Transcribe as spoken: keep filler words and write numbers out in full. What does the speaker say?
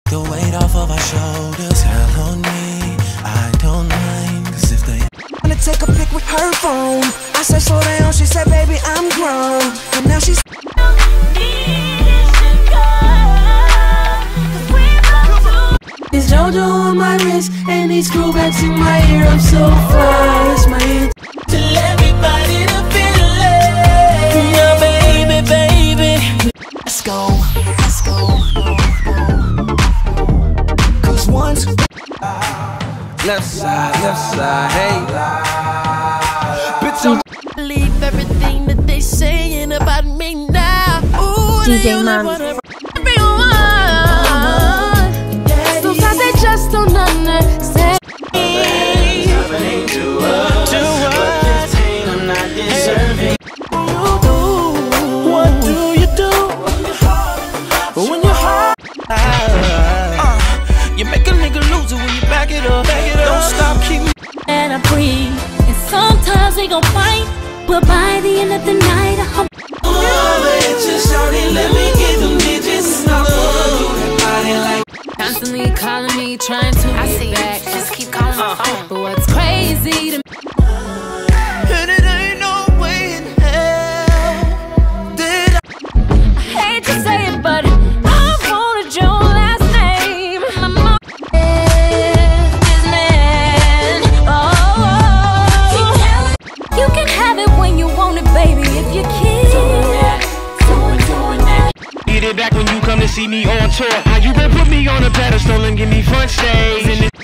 The weight off of our shoulders, hell on me, I don't mind. Cause if they wanna take a pic with her phone, I said slow down, she said baby I'm grown. And now she's This JoJo on my wrist and these screwbacks in my ear. I'm so fly, it's my ear. tell everybody to feel it. Yeah, baby, baby. Let's go, let's go. Cause once left side, left side, hey. Bitch, I'm believe everything that they saying about me now. Ooh, D J Man. Sometimes they just don't understand. what do you do when you're high? Uh, you make a nigga lose it when you back it up. Back it up. Don't stop, keep me. And I breathe. And sometimes we gon' fight, but by the end of the night, I hope. Let me get them digits. Constantly calling me, trying to I get see back. you. Just keep calling my phone. But what's crazy to me? And it ain't no way in hell that I hate to say it, but I wanted your last name. My mom is man. Oh, you can have it when you want it, baby, if you can. Get it back when you come to see me on tour. How you gon' put me on a pedestal and give me front stage?